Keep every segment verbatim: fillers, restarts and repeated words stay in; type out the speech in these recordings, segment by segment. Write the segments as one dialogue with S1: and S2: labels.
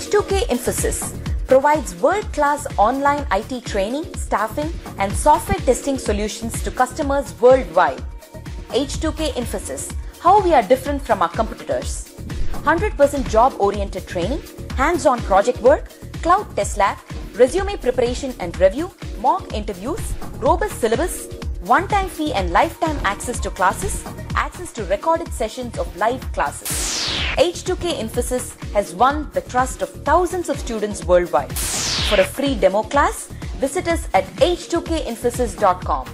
S1: H two K Infosys provides world-class online I T training, staffing, and software testing solutions to customers worldwide. H two K Infosys, how we are different from our competitors. one hundred percent job-oriented training, hands-on project work, cloud test lab, resume preparation and review, mock interviews, robust syllabus, one-time fee and lifetime access to classes, access to recorded sessions of live classes. H two K Infosys has won the trust of thousands of students worldwide. For a free demo class, visit us at h two k infosys dot com.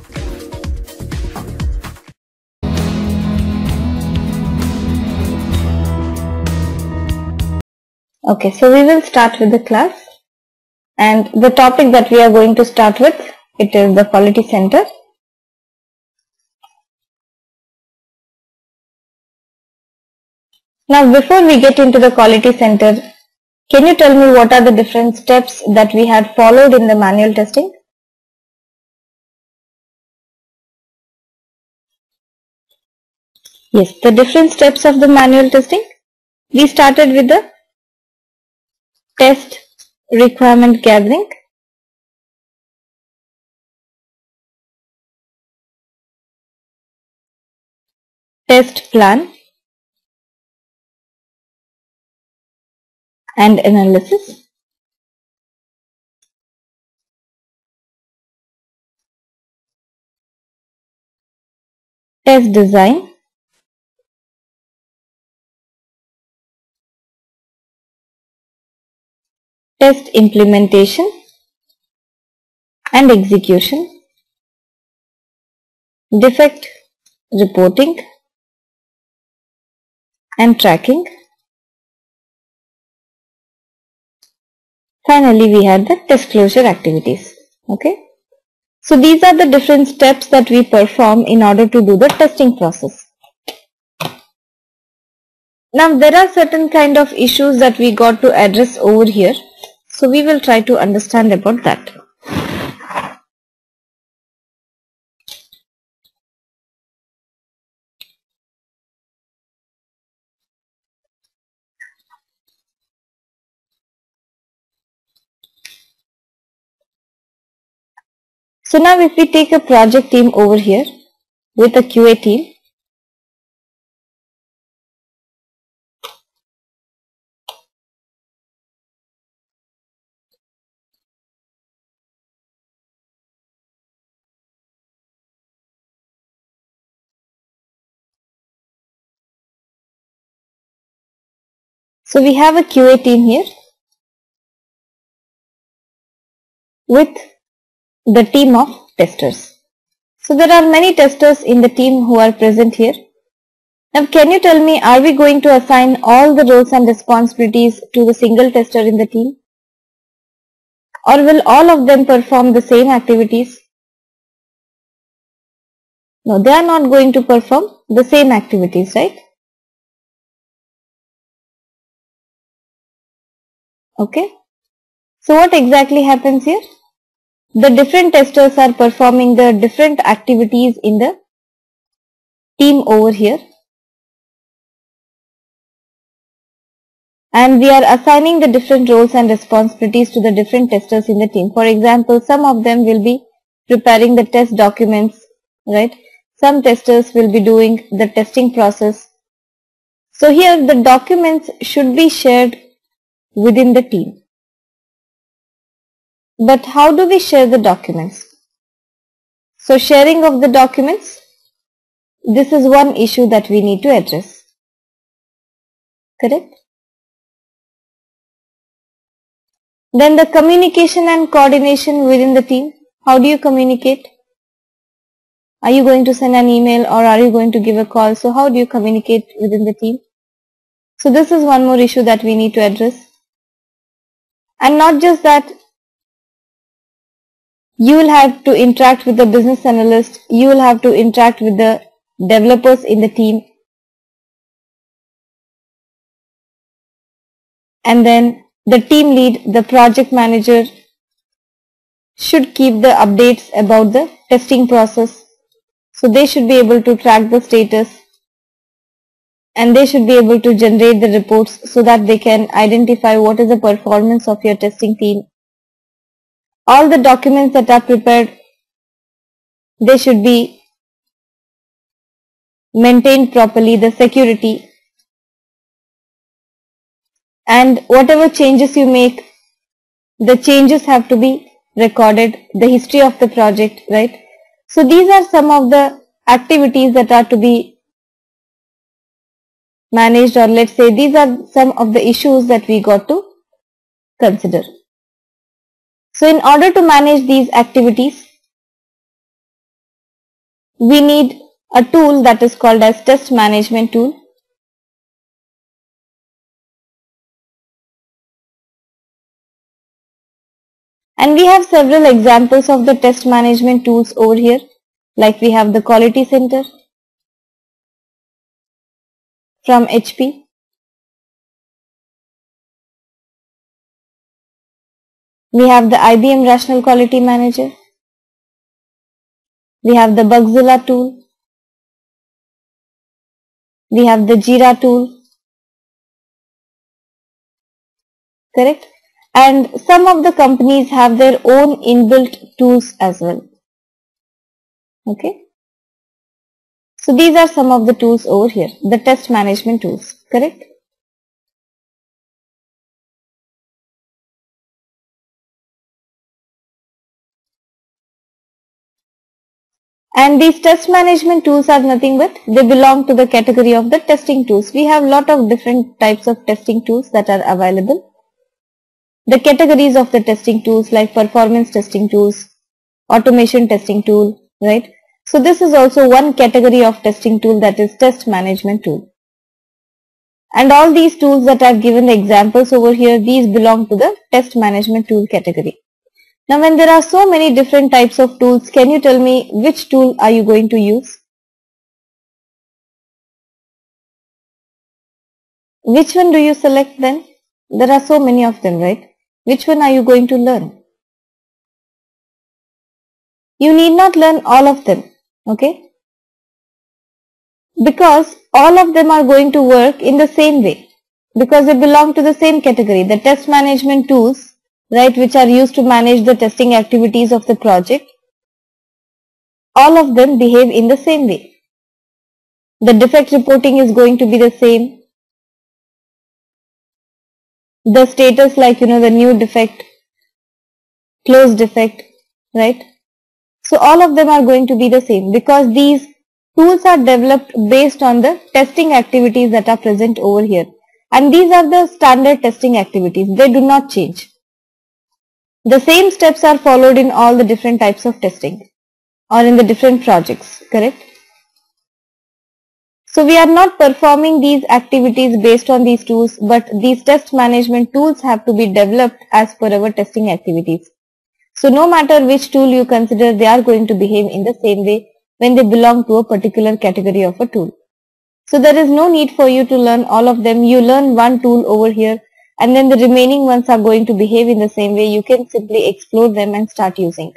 S2: Okay, so we will start with the class, and the topic that we are going to start with, it is the quality center. Now, before we get into the quality center, can you tell me what are the different steps that we had followed in the manual testing? Yes, the different steps of the manual testing. We started with the test requirement gathering, test plan, and analysis. Test design, test implementation and execution, defect reporting and tracking. Finally, we had the test closure activities. Okay. So these are the different steps that we perform in order to do the testing process. Now there are certain kind of issues that we got to address over here. So we will try to understand about that. So now if we take a project team over here with a Q A team, so we have a Q A team here with the team of testers. So there are many testers in the team who are present here. Now can you tell me, are we going to assign all the roles and responsibilities to the single tester in the team? Or will all of them perform the same activities? No, they are not going to perform the same activities, right? Okay. So what exactly happens here? The different testers are performing the different activities in the team over here. And we are assigning the different roles and responsibilities to the different testers in the team. For example, some of them will be preparing the test documents, right? Some testers will be doing the testing process. So here the documents should be shared within the team. But how do we share the documents? So sharing of the documents, this is one issue that we need to address. Correct? Then the communication and coordination within the team. How do you communicate? Are you going to send an email or are you going to give a call? So how do you communicate within the team? So this is one more issue that we need to address. And not just that, you will have to interact with the business analyst, you will have to interact with the developers in the team, and then the team lead, the project manager should keep the updates about the testing process. So they should be able to track the status. and they should be able to generate the reports so that they can identify what is the performance of your testing team. All the documents that are prepared, they should be maintained properly, the security, and whatever changes you make, the changes have to be recorded, the history of the project, right? So these are some of the activities that are to be managed, or let's say these are some of the issues that we got to consider. So in order to manage these activities, we need a tool that is called as test management tool. And we have several examples of the test management tools over here, like we have the Quality Center from H P. We have the I B M Rational Quality Manager. We have the Bugzilla tool. We have the Jira tool. Correct? And some of the companies have their own inbuilt tools as well. Okay? So these are some of the tools over here, the test management tools. Correct? And these test management tools are nothing but they belong to the category of the testing tools. We have lot of different types of testing tools that are available. The categories of the testing tools like performance testing tools, automation testing tool, right? So this is also one category of testing tool, that is test management tool. And all these tools that I have given the examples over here, these belong to the test management tool category. Now when there are so many different types of tools, can you tell me which tool are you going to use? Which one do you select then? There are so many of them, right? Which one are you going to learn? You need not learn all of them, okay? Because all of them are going to work in the same way, because they belong to the same category. The test management tools, right, which are used to manage the testing activities of the project, all of them behave in the same way. The defect reporting is going to be the same. The status, like, you know, the new defect, closed defect, right? So all of them are going to be the same, because these tools are developed based on the testing activities that are present over here. And these are the standard testing activities. They do not change. The same steps are followed in all the different types of testing or in the different projects, correct? So we are not performing these activities based on these tools, but these test management tools have to be developed as per our testing activities. So no matter which tool you consider, they are going to behave in the same way when they belong to a particular category of a tool. So there is no need for you to learn all of them. You learn one tool over here, and then the remaining ones are going to behave in the same way. You can simply explore them and start using.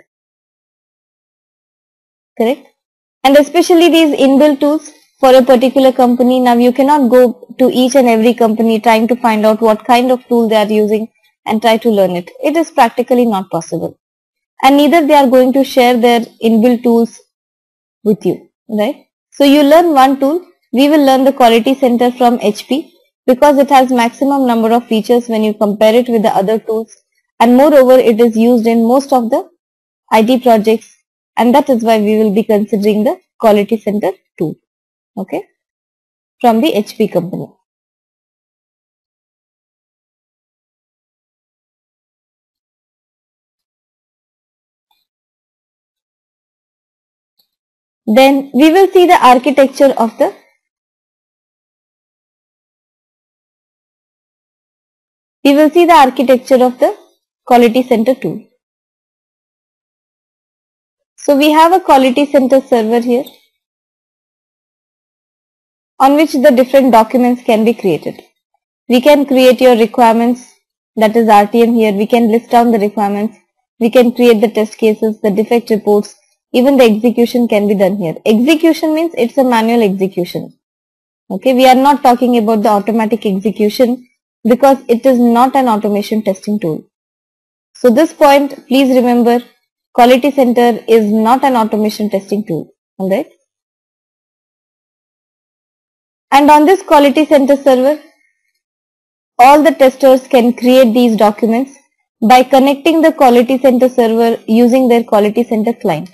S2: Correct? And especially these inbuilt tools for a particular company. Now you cannot go to each and every company trying to find out what kind of tool they are using and try to learn it. It is practically not possible. And neither they are going to share their inbuilt tools with you, right? So you learn one tool. We will learn the Quality Center from H P because it has maximum number of features when you compare it with the other tools, and moreover it is used in most of the I T projects, and that is why we will be considering the Quality Center tool, okay, from the H P company. Then we will see the architecture of the we will see the architecture of the Quality Center tool. So we have a Quality Center server here on which the different documents can be created. We can create your requirements, that is R T M here. We can list down the requirements. We can create the test cases, the defect reports. Even the execution can be done here. Execution means it's a manual execution. Okay, we are not talking about the automatic execution because it is not an automation testing tool. So this point, please remember, Quality Center is not an automation testing tool. Alright. And on this Quality Center server, all the testers can create these documents by connecting the Quality Center server using their Quality Center client.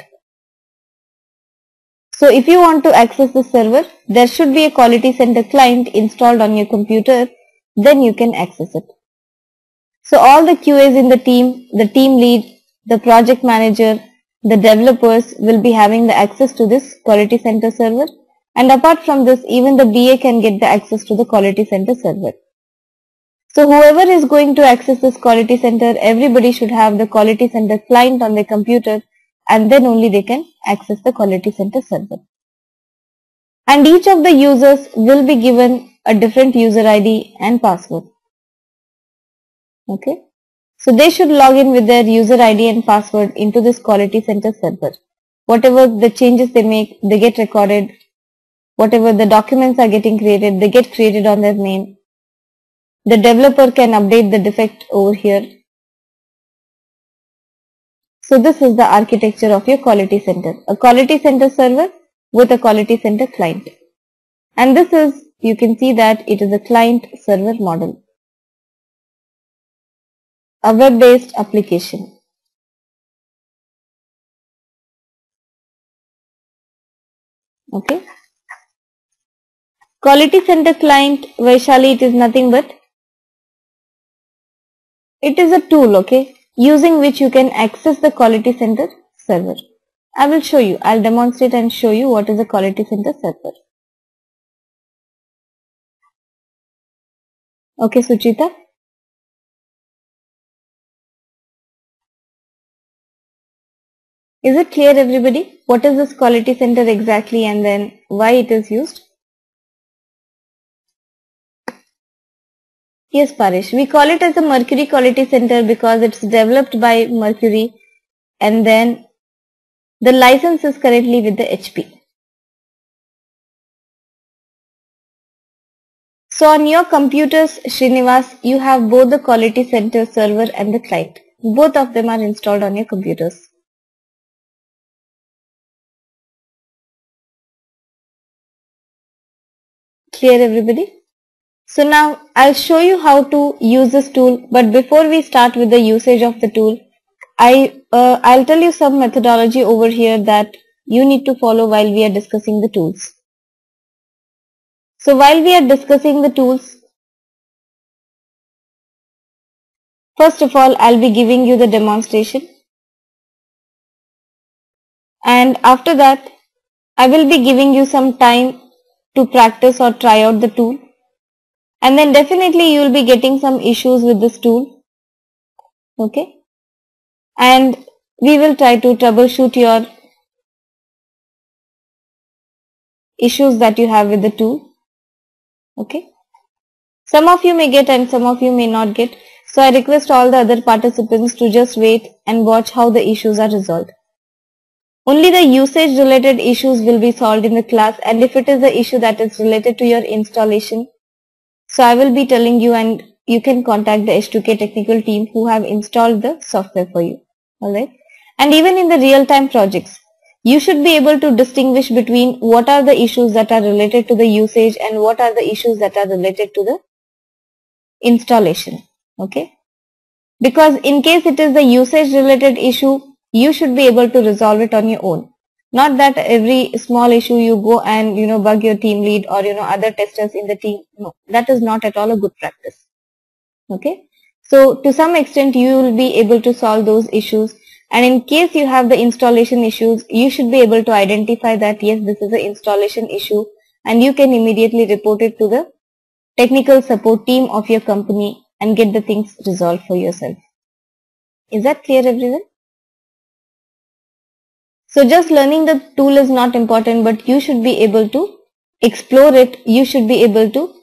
S2: So if you want to access the server, there should be a Quality Center client installed on your computer, then you can access it. So all the Q As in the team, the team lead, the project manager, the developers will be having the access to this Quality Center server, and apart from this, even the B A can get the access to the Quality Center server. So whoever is going to access this Quality Center, everybody should have the Quality Center client on their computer, and then only they can access the Quality Center server. And each of the users will be given a different user I D and password. Okay. So they should log in with their user I D and password into this Quality Center server. Whatever the changes they make, they get recorded. Whatever the documents are getting created, they get created on their name. The developer can update the defect over here. So this is the architecture of your Quality Center. A Quality Center server with a Quality Center client. And this is, you can see that it is a client server model. A web-based application. Okay. Quality Center client, Vaishali, it is nothing but, it is a tool, okay, using which you can access the Quality Center server. I will show you, I'll demonstrate and show you what is a Quality Center server. Okay, Suchita. Is it clear, everybody? What is this Quality Center exactly and then why it is used? Yes, Parish. We call it as a Mercury Quality Center because it's developed by Mercury and then the license is currently with the H P. So on your computers, Srinivas, you have both the Quality Center server and the client. Both of them are installed on your computers. Clear, everybody? So now I'll show you how to use this tool, but before we start with the usage of the tool, I, uh, I'll tell you some methodology over here that you need to follow while we are discussing the tools. So while we are discussing the tools, first of all, I'll be giving you the demonstration. And after that, I will be giving you some time to practice or try out the tool. And then definitely you will be getting some issues with this tool. Okay. And we will try to troubleshoot your issues that you have with the tool. Okay. Some of you may get and some of you may not get. So I request all the other participants to just wait and watch how the issues are resolved. Only the usage related issues will be solved in the class, and if it is the issue that is related to your installation, so I will be telling you and you can contact the H two K technical team who have installed the software for you. Alright. And even in the real-time projects, you should be able to distinguish between what are the issues that are related to the usage and what are the issues that are related to the installation. Okay. Because in case it is the usage related issue, you should be able to resolve it on your own. Not that every small issue you go and, you know, bug your team lead or, you know, other testers in the team. No, that is not at all a good practice. Okay. So to some extent you will be able to solve those issues, and in case you have the installation issues, you should be able to identify that yes, this is an installation issue, and you can immediately report it to the technical support team of your company and get the things resolved for yourself. Is that clear, everyone? So just learning the tool is not important, but you should be able to explore it. You should be able to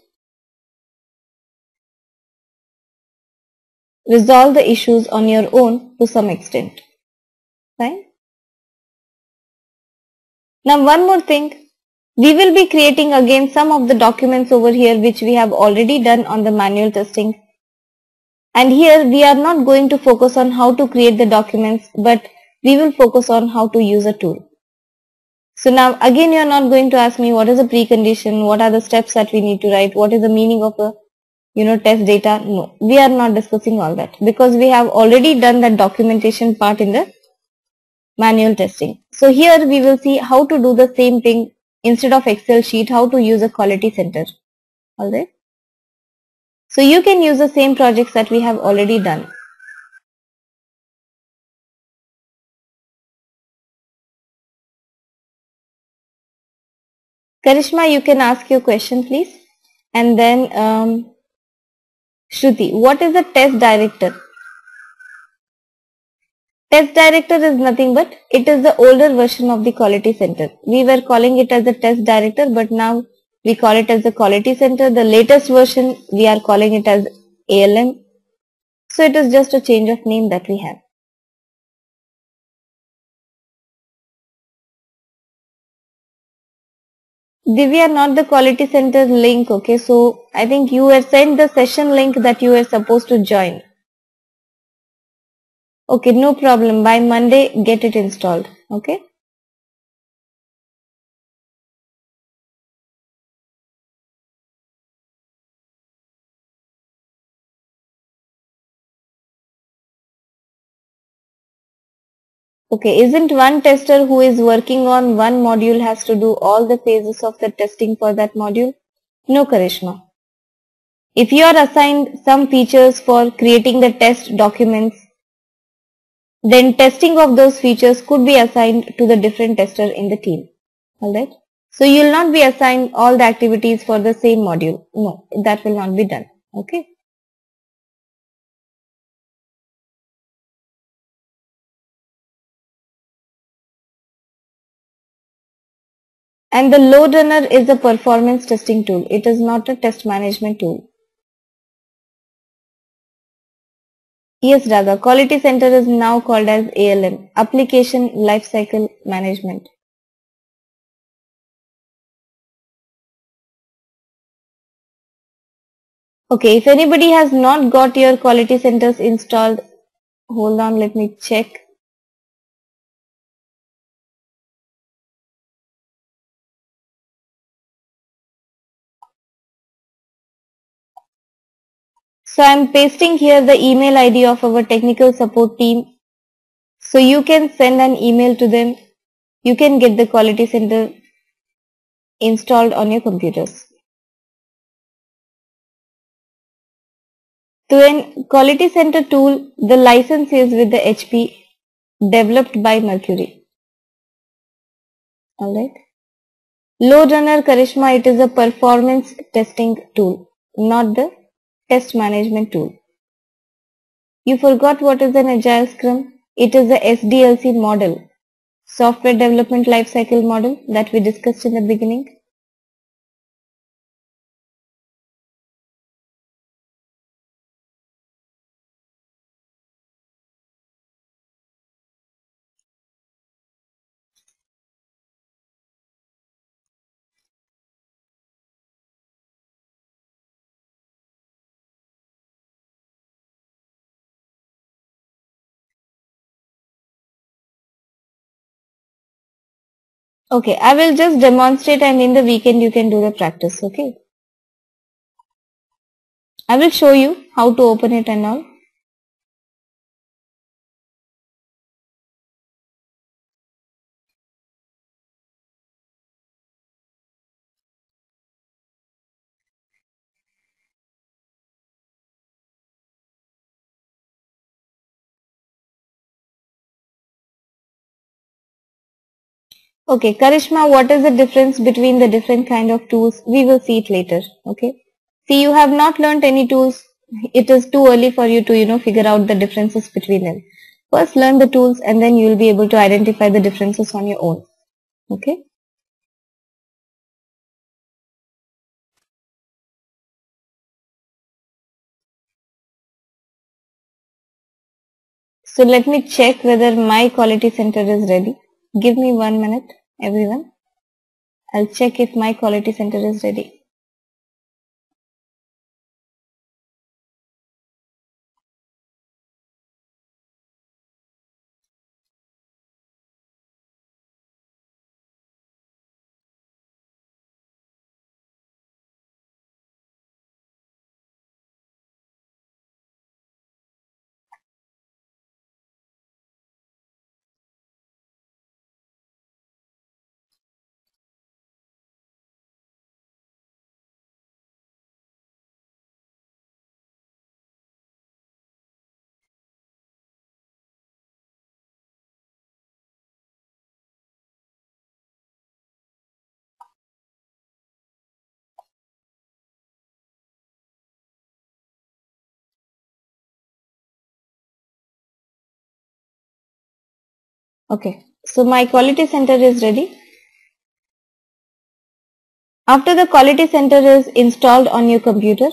S2: resolve the issues on your own to some extent. Fine. Now one more thing. We will be creating again some of the documents over here which we have already done on the manual testing. And here we are not going to focus on how to create the documents, but we will focus on how to use a tool. So now again you are not going to ask me what is a precondition, what are the steps that we need to write, what is the meaning of a you know test data. No, we are not discussing all that because we have already done that documentation part in the manual testing. So here we will see how to do the same thing instead of Excel sheet, how to use a quality center. Alright. So you can use the same projects that we have already done. Karishma, you can ask your question please. And then um, Shruti, what is a test director? Test director is nothing but it is the older version of the quality center. We were calling it as a test director, but now we call it as the quality center. The latest version we are calling it as A L M. So it is just a change of name that we have. Divya, not the quality center link. Okay, so I think you were sent the session link that you were supposed to join. Okay, no problem. By Monday, get it installed. Okay. Okay, isn't one tester who is working on one module has to do all the phases of the testing for that module? No, Karishma. If you are assigned some features for creating the test documents, then testing of those features could be assigned to the different tester in the team. Alright. So you will not be assigned all the activities for the same module. No, that will not be done. Okay. And the load runner is a performance testing tool. It is not a test management tool. Yes, Radha. Quality Center is now called as A L M, Application Lifecycle Management. Okay, if anybody has not got your quality centers installed, hold on, let me check. So I'm pasting here the email I D of our technical support team. So you can send an email to them. You can get the quality center installed on your computers. So in quality center tool, the license is with the H P developed by Mercury. Alright. Load runner Karishma, it is a performance testing tool, not the test management tool. You forgot what is an Agile Scrum? It is a S D L C model, Software Development Lifecycle Model that we discussed in the beginning. Okay, I will just demonstrate and in the weekend you can do the practice, okay? I will show you how to open it and all. Okay, Karishma, what is the difference between the different kind of tools? We will see it later, okay? See, you have not learnt any tools. It is too early for you to, you know, figure out the differences between them. First learn the tools and then you will be able to identify the differences on your own, okay? So let me check whether my quality center is ready. Give me one minute, everyone. I'll check if my quality center is ready. Okay, so my quality center is ready. After the quality center is installed on your computer,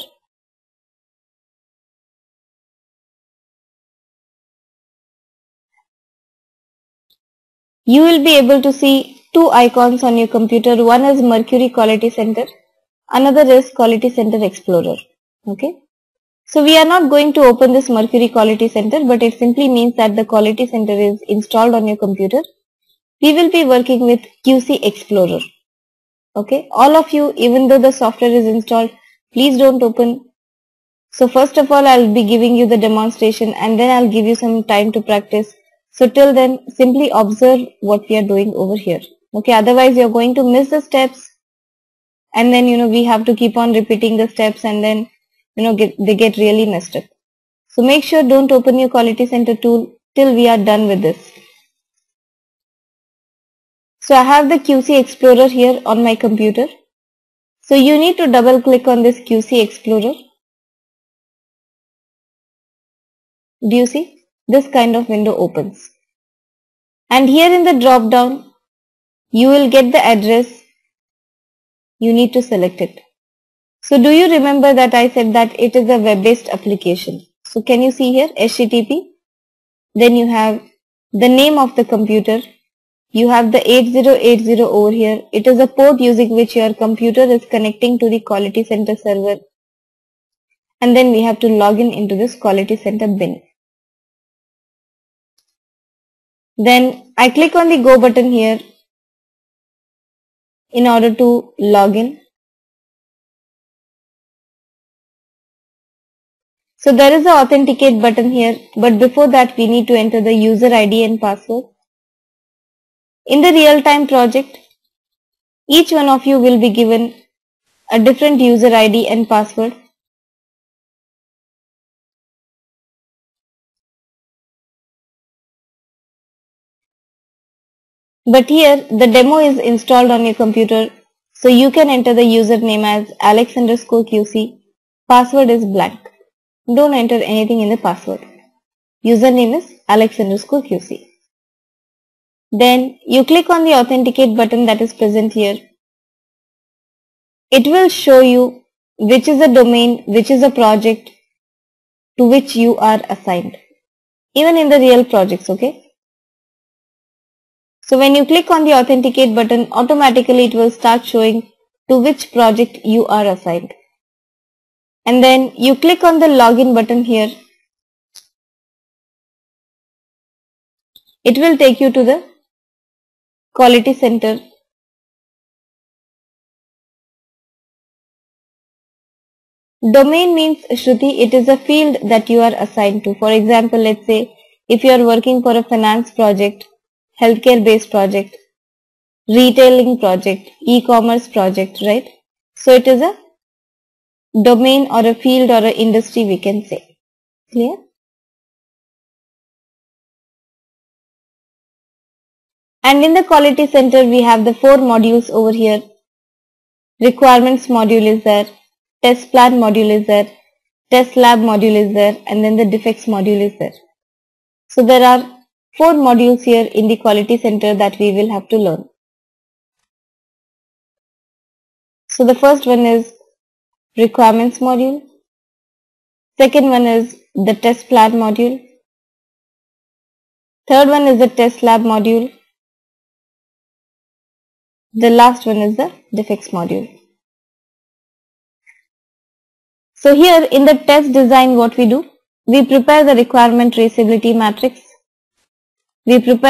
S2: you will be able to see two icons on your computer. One is Mercury Quality Center, another is Quality Center Explorer. Okay. So we are not going to open this Mercury Quality Center, but it simply means that the Quality Center is installed on your computer. We will be working with Q C Explorer. Okay. All of you, even though the software is installed, please don't open. So first of all, I'll be giving you the demonstration and then I'll give you some time to practice. So till then, simply observe what we are doing over here. Okay, otherwise you're going to miss the steps and then, you know, we have to keep on repeating the steps and then, you know, get, they get really messed up. So make sure don't open your Quality Center tool till we are done with this. So I have the Q C Explorer here on my computer. So you need to double click on this Q C Explorer. Do you see? This kind of window opens. And here in the drop down, you will get the address. You need to select it. So do you remember that I said that it is a web-based application? So can you see here H T T P? Then you have the name of the computer. You have the eight zero eight zero over here. It is a port using which your computer is connecting to the Quality Center server. And then we have to log in into this Quality Center bin. Then I click on the Go button here in order to log in. So there is an authenticate button here, but before that we need to enter the user I D and password. In the real-time project, each one of you will be given a different user I D and password. But here the demo is installed on your computer, so you can enter the username as Alex underscore Q C. Password is blank. Don't enter anything in the password. Username is Alex underscore Q C. Then you click on the authenticate button that is present here. It will show you which is a domain, which is a project to which you are assigned. Even in the real projects, okay? So when you click on the authenticate button, automatically it will start showing to which project you are assigned. And then you click on the login button here. It will take you to the Quality Center. Domain means, Shruti, it is a field that you are assigned to. For example, let's say if you are working for a finance project, healthcare based project, retailing project, e-commerce project, right? So it is a domain or a field or an industry we can say. Clear? And in the Quality Center we have the four modules over here. Requirements module is there, test plan module is there, test lab module is there, and then the defects module is there. So there are four modules here in the Quality Center that we will have to learn. So the first one is requirements module. Second one is the test plan module. Third one is the test lab module. the last one is the defects module. So here in the test design, what we do, we prepare the requirement traceability matrix. We prepare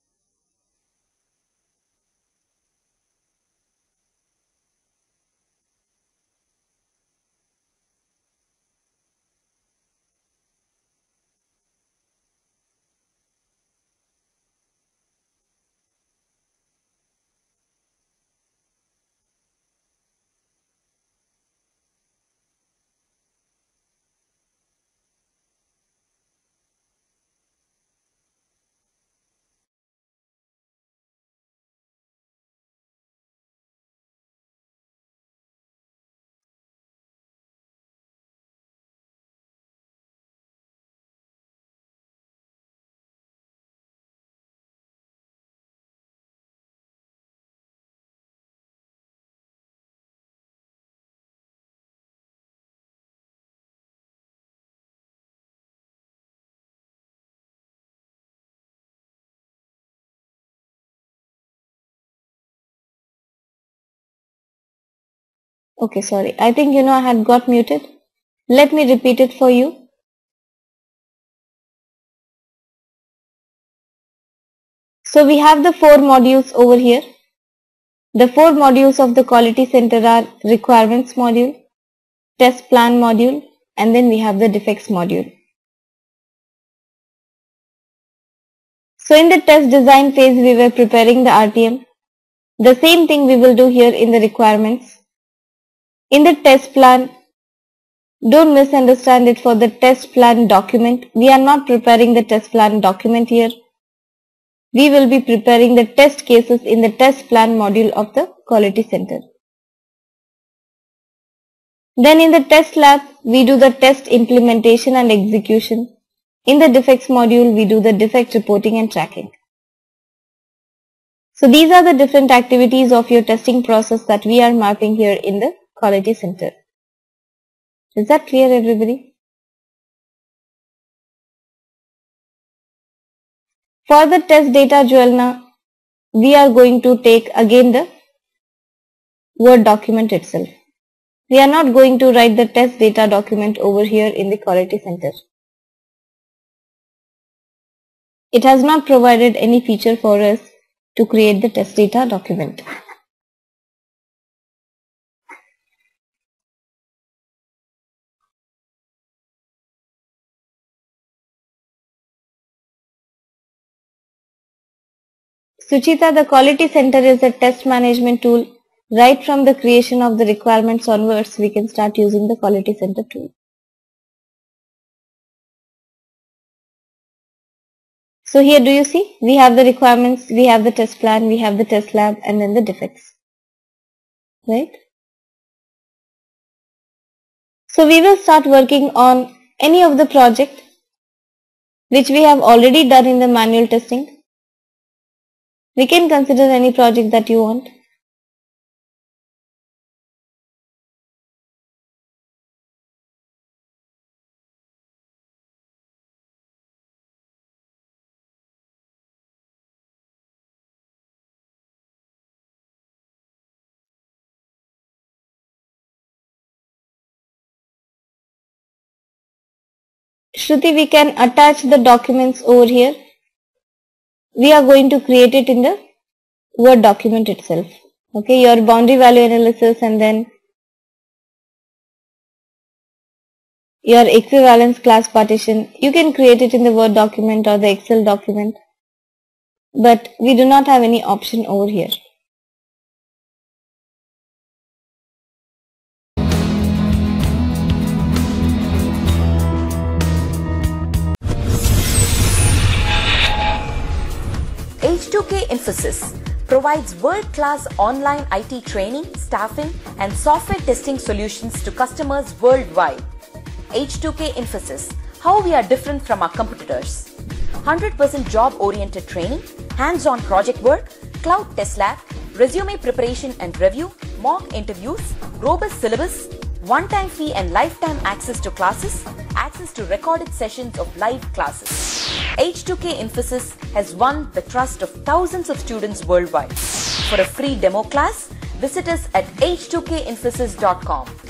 S2: Okay, sorry. I think you know I had got muted. Let me repeat it for you. So we have the four modules over here. The four modules of the quality center are requirements module, test plan module, and then we have the defects module. So in the test design phase, we were preparing the R T M. The same thing we will do here in the requirements. In the test plan, don't misunderstand it for the test plan document. We are not preparing the test plan document here. We will be preparing the test cases in the test plan module of the quality center. Then in the test lab, we do the test implementation and execution. In the defects module, we do the defect reporting and tracking. So these are the different activities of your testing process that we are mapping here in the quality center. Is that clear, everybody? For the test data Jewelna, we are going to take again the Word document itself. We are not going to write the test data document over here in the quality center. It has not provided any feature for us to create the test data document. Suchita, the quality center is a test management tool. Right from the creation of the requirements onwards, we can start using the quality center tool. So here do you see, we have the requirements, we have the test plan, we have the test lab, and then the defects. Right? So we will start working on any of the project which we have already done in the manual testing. We can consider any project that you want. Shruti, we can attach the documents over here. We are going to create it in the Word document itself. Okay, your boundary value analysis and then your equivalence class partition. You can create it in the Word document or the Excel document. But we do not have any option over here.
S1: H two K Infosys provides world-class online I T training, staffing, and software testing solutions to customers worldwide. H two K Infosys, how we are different from our competitors. one hundred percent job-oriented training, hands-on project work, cloud test lab, resume preparation and review, mock interviews, robust syllabus, one-time fee and lifetime access to classes, access to recorded sessions of live classes. H two K Infosys has won the trust of thousands of students worldwide. For a free demo class, visit us at h two k infosys dot com.